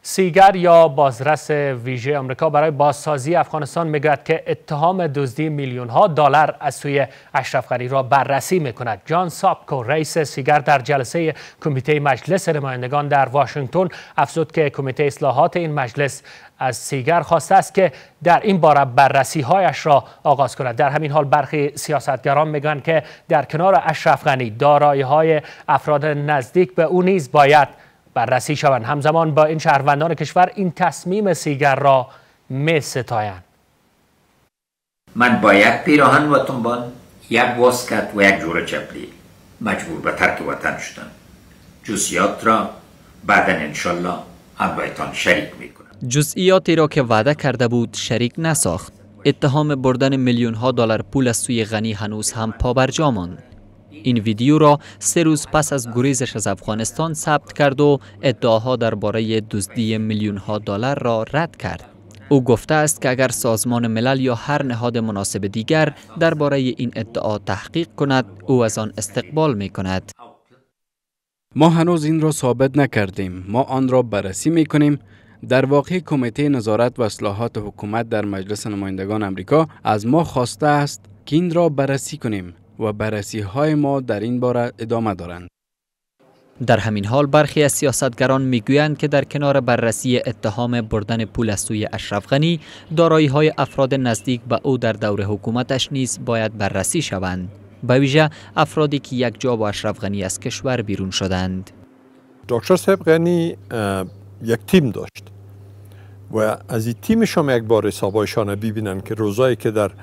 سیگر یا بازرس ویژه آمریکا برای بازسازی افغانستان میگوید که اتهام دزدی میلیون ها دلار از سوی اشرف غنی را بررسی میکند. جان ساپکو رئیس سیگر در جلسه کمیته مجلس نمایندگان در واشنگتن افزود که کمیته اصلاحات این مجلس از سیگر خواسته است که در این باره بررسی هایش را آغاز کند. در همین حال برخی سیاستگران میگویند که در کنار اشرف غنی دارایی های افراد نزدیک به او نیز باید بررسی شوند. همزمان با این شهروندان کشور این تصمیم سیگر را می ستایند. من با یک پیراهن و تنبان، یک واسکت و یک جوره چپلی مجبور به ترک وطن شدم. جزئیات را بعداً انشالله همراهتان شریک میکنم. جزئیاتی را که وعده کرده بود شریک نساخت. اتهام بردن میلیون ها دلار پول از سوی غنی هنوز هم پابرجا ماند. این ویدیو را 3 روز پس از گریزش از افغانستان ثبت کرد و ادعاها درباره دزدی میلیون ها دلار را رد کرد. او گفته است که اگر سازمان ملل یا هر نهاد مناسب دیگر درباره این ادعا تحقیق کند، او از آن استقبال می کند. ما هنوز این را ثابت نکردیم. ما آن را بررسی می کنیم. در واقع کمیته نظارت و اصلاحات حکومت در مجلس نمایندگان آمریکا از ما خواسته است که این را بررسی کنیم و بررسی های ما در این باره ادامه دارند. در همین حال برخی از سیاستگران میگویند که در کنار بررسی اتهام بردن پول از سوی اشرف غنی، دارایی های افراد نزدیک به او در دور حکومتش نیز باید بررسی شوند. به ویژه افرادی که یک جا با اشرف غنی از کشور بیرون شدند. دکتر صاحب غنی یک تیم داشت و از این تیمش هم یک بار حسابایشان ببینن که روزایی که در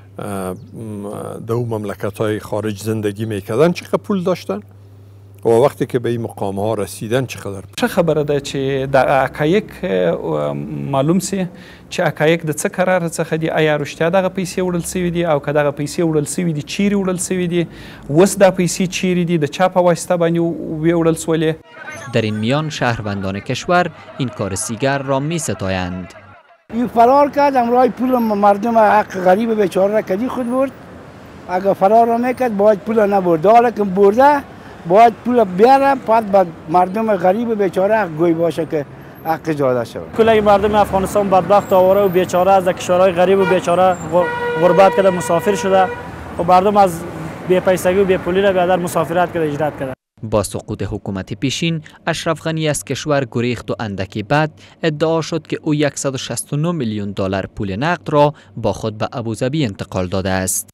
دو مملکت‌های خارج زندگی میکردن چقدر پول داشتن و وقتی که به این مقام ها رسیدن چقدر. چه خبره ده چې د حقایق معلوم سي چې حقایق د څه قرار څخه دي، آیا رښتیا دغه پیسې وړل سوي دي او که دغه پیسې وړل سوي دي چیرې وړل سوي دي، اوس دا پیسې چیرې دي، د چا په واسطه باندې وړل سولې. در این میان شهروندان کشور این کار سیگر را می ستایند. این فرار کرد، امرای پول مردم حق غریب بیچاره را کدی خود برد. اگر فرار را میکرد باید پول نبرد، حالا که برده باید پول بیاره، بعد مردم غریب بیچاره حق گوی باشه که حق جاده شود. کل مردم افغانستان بدبخت آواره و بیچاره از کشورهای غریب و بیچاره غربت کرده، مسافر شده و مردم از بی پیسگی و بی پولی را بیادر مسافرت کرده، هجرت کرده. با سقوط حکومت پیشین، اشرف غنی از کشور گریخت و اندکی بعد ادعا شد که او 169 میلیون دلار پول نقد را با خود به ابوظبی انتقال داده است.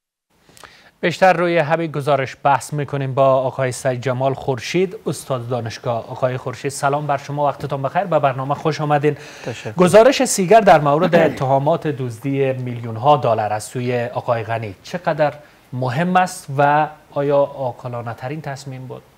بیشتر روی همین گزارش بحث میکنیم با آقای سید جمال خورشید، استاد دانشگاه. آقای خورشید سلام بر شما، وقتتان بخیر، به برنامه خوش آمدین. گزارش سیگر در مورد اتهامات دزدی میلیون ها دلار از سوی آقای غنی چقدر مهم است و آیا عاقلانه ترین تصمیم بود؟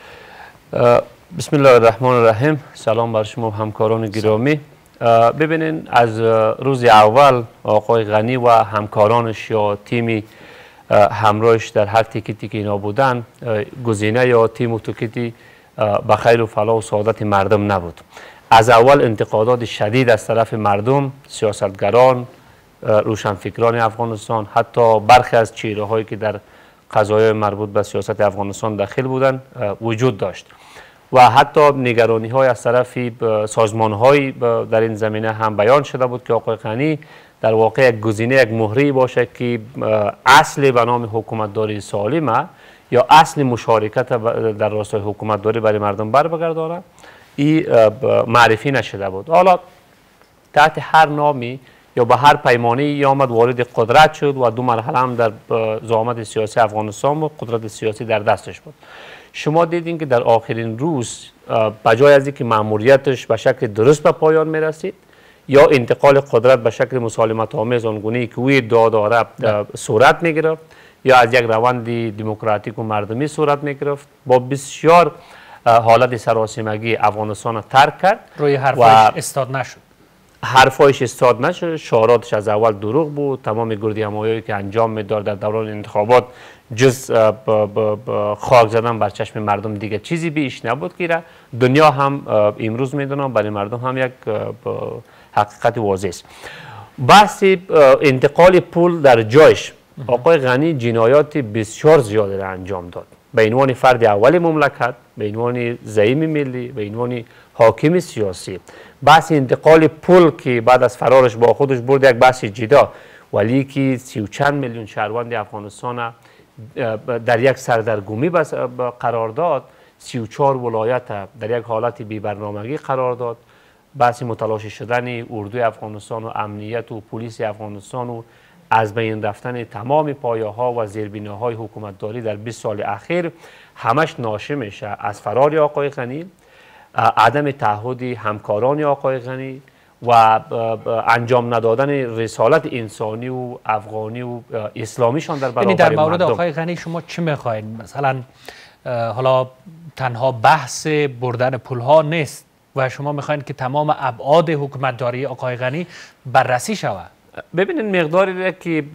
بسم الله الرحمن الرحیم. سلام بر شما همکاران گرامی. ببینین از روز اول آقای غنی و همکارانش یا تیمی همراهش در هر تیکتی که اینا بودن، گزینه یا تیم و توکیتی به خیر و فلاح و سعادت مردم نبود. از اول انتقادات شدید از طرف مردم، سیاستگران، روشنفکران افغانستان، حتی برخی از چهره هایی که در قضایای مربوط به سیاست افغانستان داخل بودند وجود داشت و حتی نگرانی های از طرف سازمان های در این زمینه هم بیان شده بود که آقای غنی در واقع یک گزینه، یک مهری باشه که اصل به نام حکومتداری سالمه یا اصل مشارکت در راستای حکومتداری برای مردم بگردانه، این معرفی نشده بود. حالا تحت هر نامی یا به هر پیمانه آمد وارد قدرت شد و 2 مرحله هم در زعامت سیاسی افغانستان و قدرت سیاسی در دستش بود. شما دیدین که در آخرین روز بجای از اینکه مأموریتش به شکل درست به پایان می رسید یا انتقال قدرت به شکل مسالمت آمیز آنگونه‌ای که او ادعا داره صورت می گرفت یا از یک روند دموکراتیک و مردمی صورت می گرفت، با بسیار حالت سراسیمگی افغانستان ترک کرد. روی حرفش استاد نشد. حرفایش استاد نشد، شعاراتش از اول دروغ بود. تمام گردهمایی که انجام میداد در دوران انتخابات جز خاک زدن بر چشم مردم دیگه چیزی بیش نبود که دنیا هم امروز میدونم، برای مردم هم یک حقیقت واضح است. بحث انتقال پول در جایش، آقای غنی جنایات بسیار زیادی را انجام داد به عنوان فرد اول مملکت، به عنوان زعیم ملی، به عنوان حاکم سیاسی. بحث انتقال پول که بعد از فرارش با خودش برد یک بحث جدا، ولی که 30 چند میلیون شهروند افغانستان در یک سردرگمی قرار داد، 34 ولایت در یک حالت بی برنامگی قرار داد، بحث متلاشی شدن اردوی افغانستان و امنیت و پلیس افغانستان و از بین رفتن تمام پایه‌ها و زیربناهای حکومتداری در 20 سال اخیر همش ناشی میشه از فرار آقای غنی، عدم تعهد همکاران آقای غنی و انجام ندادن رسالت انسانی و افغانی و اسلامیشان در برابر در مورد مردم. آقای غنی شما چی میخواین؟ مثلا حالا تنها بحث بردن پولها نیست و شما میخواین که تمام ابعاد حکومتداری آقای غنی بررسی شود. ببینید مقداری که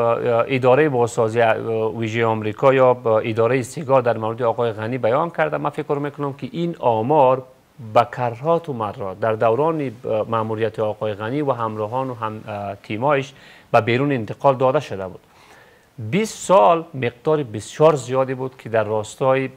اداره بازسازی ویژه آمریکا یا اداره سیگار در مورد آقای غنی بیان کرده، من فکر میکنم که این آمار به کرات و مرات در دوران مأموریت آقای غنی و همراهان و هم تیمایش به بیرون انتقال داده شده بود. 20 سال مقدار بسیار زیادی بود که در راستای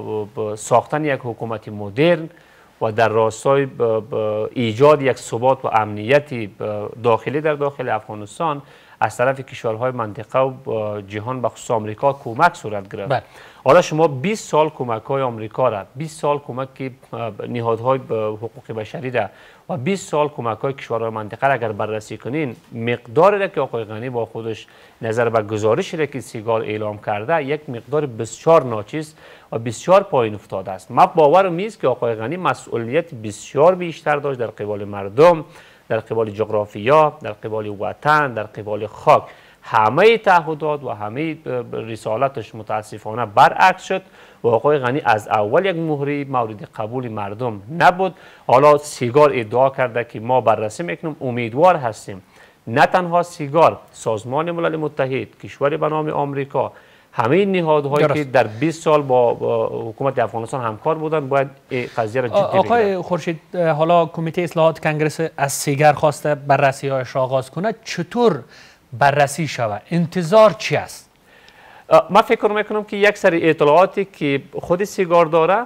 ساختن یک حکومت مدرن و در راستای ایجاد یک ثبات و امنیت داخلی در داخل افغانستان از طرف کشورهای منطقه و جهان بخصوص آمریکا کمک صورت گرفت. حالا شما 20 سال کمک های آمریکا را، 20 سال کمک که نهادهای حقوق بشری را و 20 سال کمک های کشورهای منطقه را اگر بررسی کنین، مقداری را که آقای غنی با خودش نظر به گزارشی را که سیگار اعلام کرده یک مقدار بسیار ناچیز و بسیار پایین افتاده است. من باورم نیست که آقای غنی مسئولیت بسیار بیشتر داشت در قبال مردم، در قبال جغرافیا، در قبال وطن، در قبال خاک. همه تعهدات و همه رسالتش متاسفانه برعکس شد و آقای غنی از اول یک مهره مورد قبول مردم نبود. حالا سیگار ادعا کرده که ما بررسی میکنیم، امیدوار هستیم نه تنها سیگار، سازمان ملل متحد، کشور به نام آمریکا، همه نهادهایی که در 20 سال با حکومت افغانستان همکار بودن باید قضیه را جدی بگیرن. آقای خورشید، حالا کمیته اصلاحات کنگره از سیگار خواسته بررسی هایش را آغاز کنه، چطور بررسی شود؟ انتظار چی است؟ من فکر میکنم که یک سری اطلاعاتی که خود سیگار داره،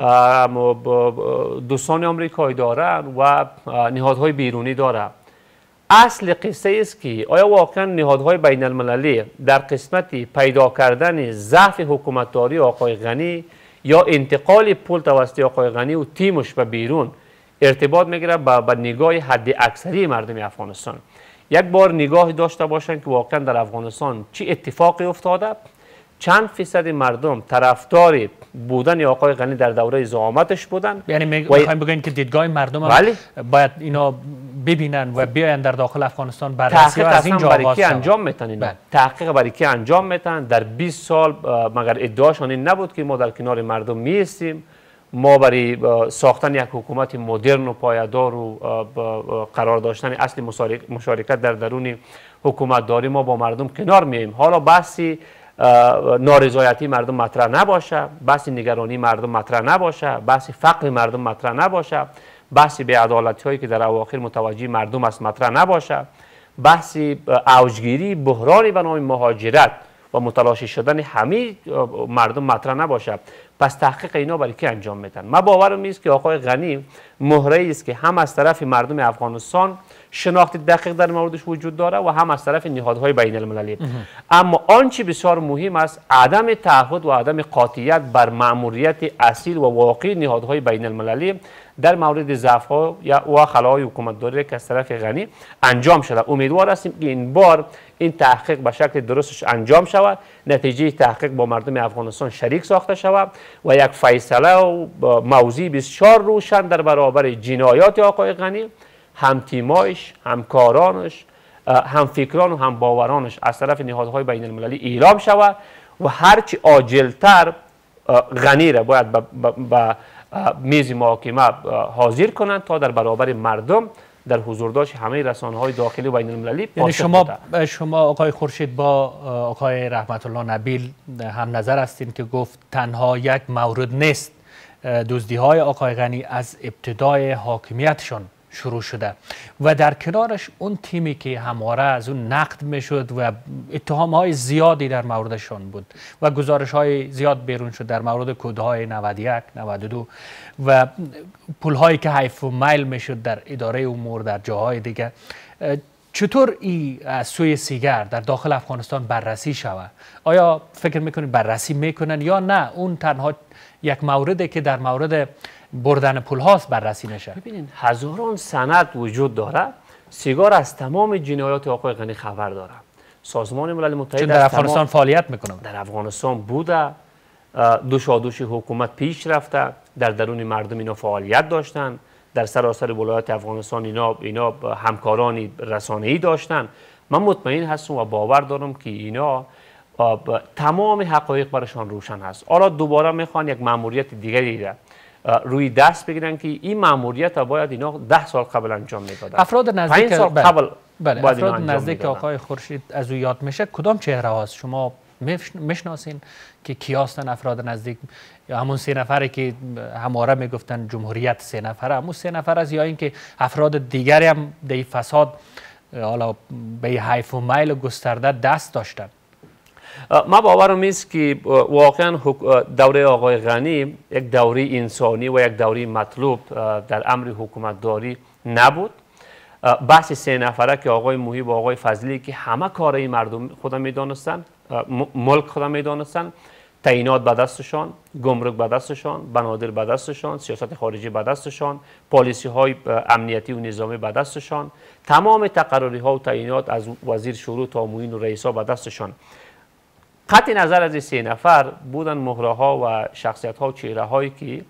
دوستان آمریکایی داره و نهادهای بیرونی داره. اصل قصه است که آیا واقعا نهادهای بین المللی در قسمت پیدا کردن ضعف حکومتداری آقای غنی یا انتقال پول توسط آقای غنی و تیمش به بیرون ارتباط میگیره با نگاه حد اکثری مردم افغانستان؟ یک بار نگاه داشته باشن که واقعا در افغانستان چه اتفاقی افتاده، چند فیصد مردم طرفدار بودن آقای غنی در دوره زعامتش بودن. یعنی میخوایم بگین که دیدگاه مردم هم باید اینا ببینن و بیاین در داخل افغانستان بررسی از اینجا آغاز شود. انجام میتن تحقیق برای کی انجام میتن؟ در 20 سال مگر ادعاشون این نبود که ما در کنار مردم میستیم، ما برای ساختن یک حکومت مدرن و پایدار و قرار داشتن اصل مشارکت در درون حکومت داری ما با مردم کنار میاییم. حالا بحثی نارضایتی مردم مطرح نباشه، بحث نگرانی مردم مطرح نباشه، بحث فقر مردم مطرح نباشه، بحث بی‌عدالتی هایی که در اواخر متوجه مردم است مطرح نباشه، بحث اوجگیری بحرانی به نام مهاجرت و متلاشی شدن همه مردم مطرح نباشه. پس تحقیق اینا برای کی انجام میدن؟ من باورم نیست که آقای غنی مهره است که هم از طرف مردم افغانستان شناخت دقیق در موردش وجود داره و هم از طرف نهادهای بین المللی. اما آنچه بسیار مهم است عدم تعهد و عدم قاطعیت بر مأموریت اصیل و واقعی نهادهای بین المللی در مورد ضعف‌ها و خلاهای حکومتداری که از طرف غنی انجام شده. امیدوار هستیم که این بار این تحقیق به شکل درستش انجام شود، نتیجه تحقیق با مردم افغانستان شریک ساخته شود و یک فیصله و موضوع بسیار روشن در برابر جنایات آقای غنی، هم تیمایش، هم کارانش، هم فکران و هم باورانش از طرف نهادهای بین المللی اعلام شود و هرچی عاجلتر غنی را باید به میز محاکمه حاضر کنند تا در برابر مردم در حضور داشت همه رسانه‌های داخلی و بین المللی. یعنی شما آقای خورشید با آقای رحمت الله نبیل هم نظر هستین که گفت تنها یک مورد نیست، دزدی‌های آقای غنی از ابتدای حاکمیتشان شروع شده و در کنارش اون تیمی که همواره از اون نقد میشد و اتهام های زیادی در موردشان بود و گزارش های زیاد بیرون شد در مورد کودهای 91 92 و پول هایی که حیف و میل میشد در اداره امور در جاهای دیگه. چطور این از سوی سیگر در داخل افغانستان بررسی شود؟ آیا فکر میکنید بررسی میکنن یا نه اون تنها یک مورده که در مورد بردن پول هاست بررسی نشه؟ ببینید هزاران سند وجود داره. سیگار از تمام جنایات آقای غنی خبر داره. سازمان ملل متحد در افغانستان فعالیت میکنه. در افغانستان بوده، دوشادوش حکومت پیش رفته، در درون مردم اینا فعالیت داشتن، در سراسر ولایت افغانستان اینا همکارانی رسانه‌ای داشتن. من مطمئن هستم و باور دارم که اینا تمام حقایق برشان روشن هست. حالا دوباره میخوان یک مأموریت دیگری روی دست بگیرن که این مأموریت باید اینا 10 سال قبل انجام میدادن. افراد نزدیک 5 سال قبل افراد نزدیک آقای خورشید از او یاد میشه کدام چهره هاست شما میشناسین که کی هستن افراد نزدیک؟ یا همون 3 نفری که همواره میگفتن جمهوریت 3 نفره، همون 3 نفر است یا اینکه افراد دیگری هم در فساد حالا به حیف و میل گسترده دست داشتن؟ ما باورم است که واقعا دوره آقای غنی یک دوره انسانی و یک دوره مطلوب در امر حکومتداری نبود. بحث 3 نفره که آقای محیب و آقای فضلی که همه کارهای مردم خودم میدانستن، ملک خودم میدانستن، تعیینات به دستشان، گمرک به دستشان، بنادر به دستشان، سیاست خارجی به دستشان، پالیسی های امنیتی و نظامی به دستشان، تمام تقرری ها و تعیینات از وزیر شورای تا معین و رئیسا به دستشان. قطع نظر از این 3 نفر بودن مهره ها و شخصیت ها و چهره هایی که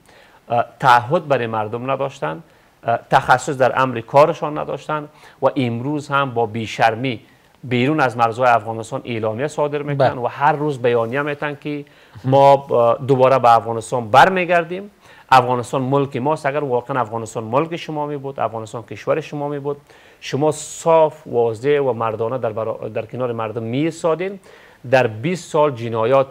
تعهد برای مردم نداشتن، تخصص در امر کارشان نداشتن و امروز هم با بیشرمی بیرون از مرزهای افغانستان اعلامیه صادر میکنن و هر روز بیانیه میتن که ما دوباره به افغانستان برمیگردیم. افغانستان ملک ماست. اگر واقعا افغانستان ملک شما می بود، افغانستان کشور شما می بود، شما صاف واضح و مردانه در کنار مردم می ایستادین، در 20 سال جنایات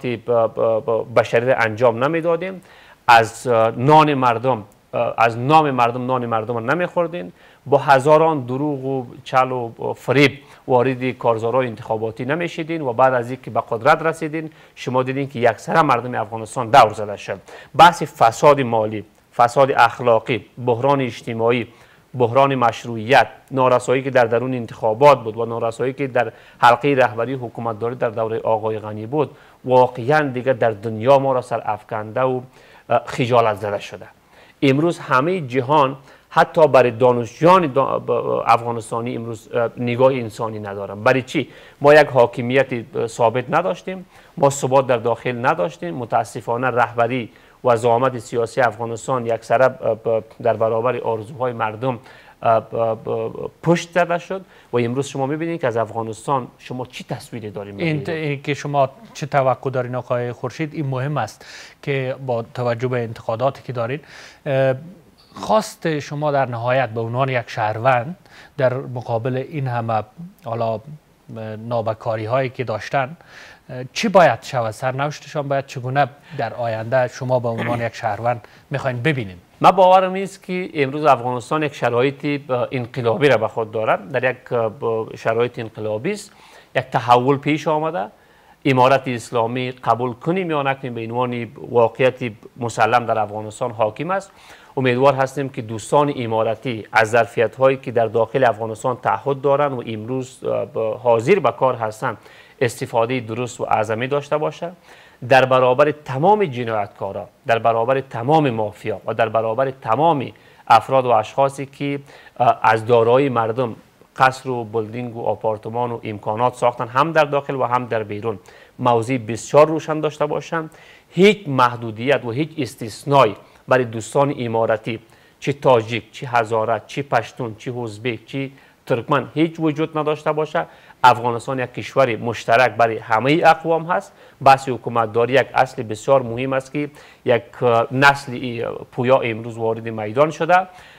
بشری انجام نمیدادیم، از نان مردم از نام مردم نان مردم رو نمیخوردین، با هزاران دروغ و چل و فریب وارد کارزارهای انتخاباتی نمیشیدین و بعد از اینکه به قدرت رسیدین شما دیدین که یکسره مردم افغانستان دور زده شد. بحث فساد مالی، فساد اخلاقی، بحران اجتماعی، بحران مشروعیت، نارسایی که در درون انتخابات بود و نارسایی که در حلقه رهبری حکومتداری در دوره آقای غنی بود، واقعا دیگه در دنیا ما را سر افکنده و خجالت زده شده. امروز همه جهان حتی برای دانشجویان افغانستانی امروز نگاه انسانی ندارن. برای چی؟ ما یک حاکمیت ثابت نداشتیم، ما ثبات در داخل نداشتیم، متاسفانه رهبری و زعامت سیاسی افغانستان یکسره در برابر آرزوهای مردم پشت زده شد و امروز شما میبینید که از افغانستان شما چی تصویری داریم؟ این که شما چه توقع دارین آقای خورشید این مهم است که با توجه به انتقاداتی که دارین خواست شما در نهایت به عنوان یک شهروند در مقابل این همه حالا نابکاری هایی که داشتن چی باید شود؟ سرنوشتشان باید چگونه در آینده شما به عنوان یک شهروند میخواین ببینید؟ من باورم است که امروز افغانستان یک شرایط انقلابی را به خود دارد، در یک شرایط انقلابی است، یک تحول پیش آمده. امارت اسلامی قبول کنیم یا نکنیم به عنوان واقعیت مسلم در افغانستان حاکم است. امیدوار هستیم که دوستان اماراتی از ظرفیت هایی که در داخل افغانستان تعهد دارند و امروز حاضر به کار هستند استفاده درست و اعظمی داشته باشه در برابر تمام جنایتکارا، در برابر تمام مافیا و در برابر تمام افراد و اشخاصی که از دارایی مردم قصر و بلدینگ و آپارتمان و امکانات ساختن، هم در داخل و هم در بیرون. موضوع بسیار روشن داشته باشند، هیچ محدودیت و هیچ استثنایی برای دوستان اماراتی، چه تاجیک، چه هزاره، چه پشتون، چه ازبک، چه ترکمن هیچ وجود نداشته باشه. افغانستان یک کشور مشترک برای همه اقوام هست. بحث حکومتداری یک اصل بسیار مهم است که یک نسل پویا امروز وارد میدان شده.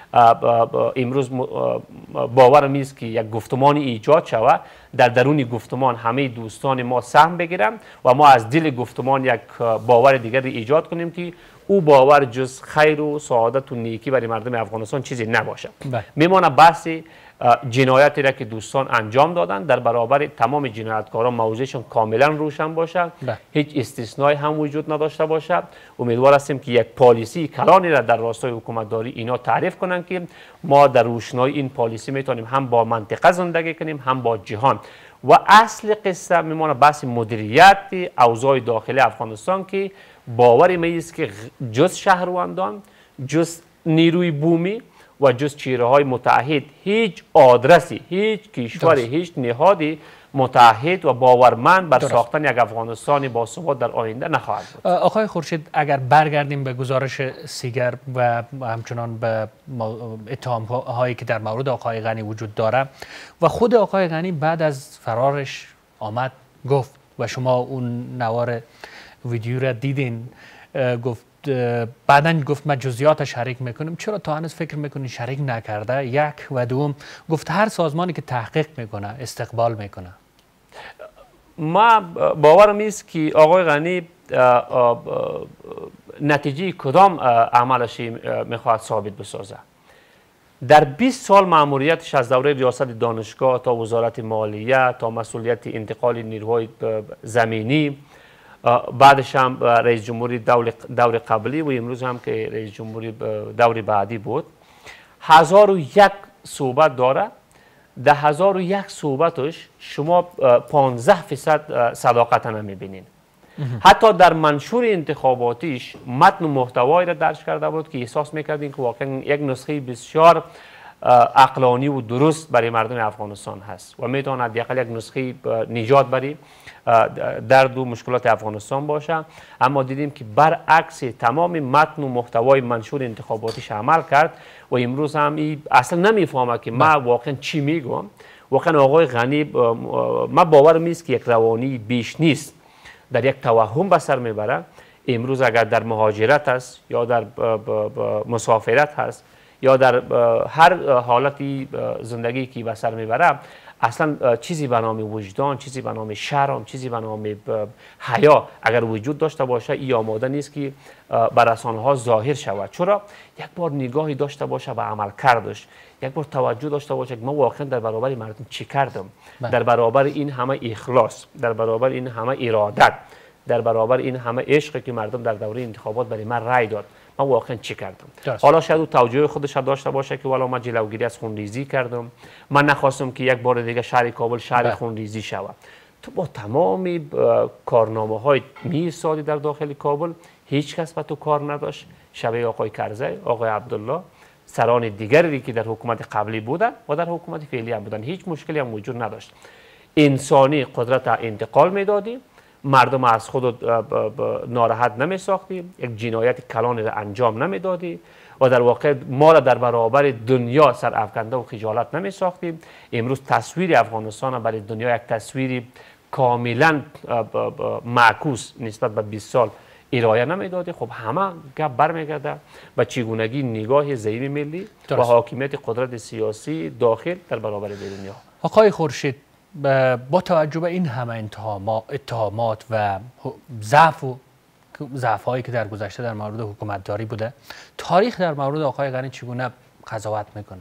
امروز باورم است که یک گفتمان ایجاد شود، در درون گفتمان همه دوستان ما سهم بگیرن و ما از دل گفتمان یک باور دیگر ایجاد کنیم که او باور جز خیر و سعادت و نیکی برای مردم افغانستان چیزی نباشه. میمانه بحث جنایتی را که دوستان انجام دادن در برابر تمام جنایتکاران موضوعشون کاملا روشن باشه، هیچ استثنایی هم وجود نداشته باشه. امیدوار هستیم که یک پالیسی کلانی را در راستای حکومتداری اینا تعریف کنن که ما در روشنای این پالیسی میتونیم هم با منطقه زندگی کنیم هم با جهان. و اصل قصه میمونه بحث مدیریت اوضاع داخلی افغانستان که باوری میست که جز شهروندان، جز نیروی بومی و جز چهره های متحد هیچ آدرسی، هیچ کشوری، هیچ نهادی متحد و باورمند بر ساختن یک افغانستان با ثبات در آینده نخواهد بود. آقای خورشید، اگر برگردیم به گزارش سیگر و همچنان به اتهام هایی که در مورد آقای غنی وجود داره و خود آقای غنی بعد از فرارش آمد گفت و شما اون نوار ویدیو را دیدین، گفت بعدن گفت ما جزئیات شریک میکنیم. چرا تا هنوز فکر میکنین شریک نکرده؟ یک و دوم گفت هر سازمانی که تحقیق میکنه استقبال میکنه. ما باورم است که آقای غنی نتیجه کدام عملش میخواهد ثابت بسازه. در 20 سال مأموریتش از دوره ریاست دانشگاه تا وزارت مالیه تا مسئولیت انتقال نیروهای زمینی، بعدش هم رئیس جمهوری دور قبلی و امروز هم که رئیس جمهوری دور بعدی بود، 1001 صحبت داره. در 1001 صحبتش شما 15% صداقت نمیبینین. حتی در منشور انتخاباتیش متن و محتوایی را درج کرده بود که احساس میکردین که واقعا یک نسخه بسیار عقلانی و درست برای مردم افغانستان هست و میتواند حداقل یک نسخه نجات برای درد و مشکلات افغانستان باشه. اما دیدیم که برعکس تمام متن و محتوای منشور انتخاباتیش عمل کرد و امروز هم اصلا نمیفهمه که ما واقعا چی میگم. واقعا آقای غنی ما باورم نیست که یک روانی بیش نیست، در یک توهم به سر میبره. امروز اگر در مهاجرت است یا در مسافرت هست یا در هر حالتی زندگی که به سر میبره، اصلا چیزی به نام وجدان، چیزی به نام شرم، چیزی به نام حیا اگر وجود داشته باشه، این آماده نیست که بر رسانه‌ها ظاهر شود. چرا؟ یک بار نگاهی داشته باشه به عمل کردش، یک بار توجه داشته باشه که ما واقعا در برابر مردم چی کردم، در برابر این همه اخلاص، در برابر این همه ارادت، در برابر این همه عشقی که مردم در دوره انتخابات برای من رأی داد، من واقعا چی کردم. حالا شاید او توجه خودش داشته باشه که والا من جلوگیری از خونریزی کردم، من نخواستم که یک بار دیگه شهر کابل شهر خونریزی شود. تو با تمام کارنامه های می‌ایستادی در داخل کابل، هیچ کس به تو کار نداشت. شبیه آقای کرزی، آقای عبدالله، سران دیگری که در حکومت قبلی بودن و در حکومت فعلی هم بودن، هیچ مشکلی هم وجود نداشت. انسانی قدرت انتقال میدادی، مردم از خود ناراحت نمی ساختی، یک جنایت کلان را انجام نمی دادی و در واقع ما را در برابر دنیا سر افکنده و خجالت نمی ساختیم. امروز تصویر افغانستان برای دنیا یک تصویری کاملا معکوس نسبت به 20 سال ارائه نمی دادی. خب همه گپ برمیگرده به چگونگی نگاه زعیم ملی و حاکمیت قدرت سیاسی داخل در برابر دنیا. آقای خورشید، با توجه به این همه اتهامات و ضعف هایی که در گذشته در مورد حکومتداری بوده، تاریخ در مورد آقای غنی چگونه قضاوت میکنه؟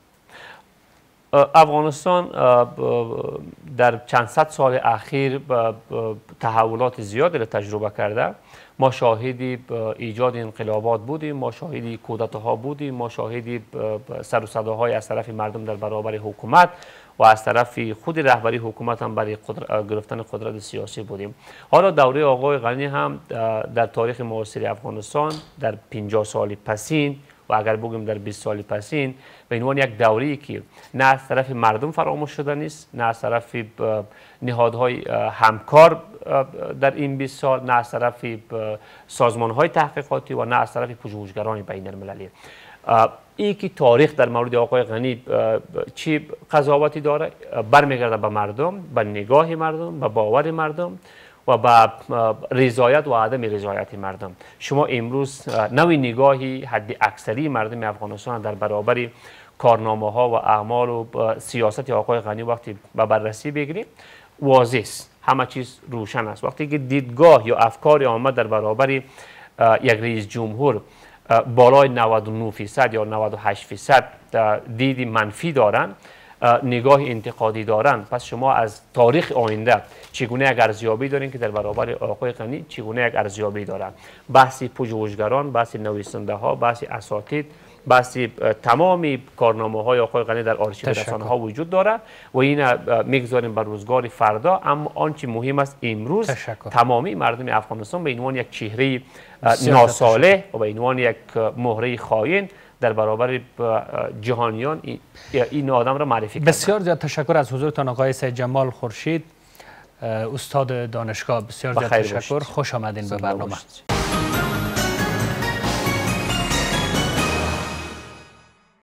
افغانستان در چند صد سال اخیر تحولات زیادی را تجربه کرده. ما شاهدی ایجاد انقلابات بودیم، ما شاهدی کودتاها بودیم، ما شاهدی سر و صداهای از طرف مردم در برابر حکومت و از طرف خود رهبری حکومت هم برای گرفتن قدرت سیاسی بودیم. حالا دوره آقای غنی هم در تاریخ معاصر افغانستان در 50 سال پسین و اگر بگیم در 20 سال پسین به عنوان یک دوره‌ای که نه از طرف مردم فراموش شده نیست، نه از طرف نهادهای همکار در این 20 سال، نه از طرف سازمان‌های تحقیقاتی و نه از طرف پژوهشگران بین‌المللی. این که تاریخ در مورد آقای غنی چی قضاوتی داره، برمیگرده به مردم، به نگاه مردم، به باور مردم و با رضایت و عدم رضایت مردم. شما امروز نوع نگاهی حد اکثری مردم افغانستان در برابر کارنامه ها و اعمال و سیاست آقای غنی وقتی به بررسی بگیریم واضح است، همه چیز روشن است. وقتی که دیدگاه یا افکار آمد در برابر یک رئیس جمهور بالای 99% یا 98% دید منفی دارن، نگاه انتقادی دارن، پس شما از تاریخ آینده چگونه یک ارزیابی دارین که در برابر آقای غنی چگونه یک ارزیابی دارن؟ بحث پژوهشگران، بحث نویسنده ها، بحث اساتید، بحث تمامی کارنامه های آقای غنی در آرشیو رسانه ها وجود داره و این میگذاریم بر روزگار فردا. اما آنچه مهم است امروز تمامی مردم افغانستان به عنوان یک چهره ناصالح و به عنوان یک مهره خائن در برابر جهانیان این آدم را معرفی کردن. بسیار زیاد تشکر از حضورتان آقای سید جمال خورشید، استاد دانشگاه. بسیار زیاد تشکر، خوش آمدین به برنامه.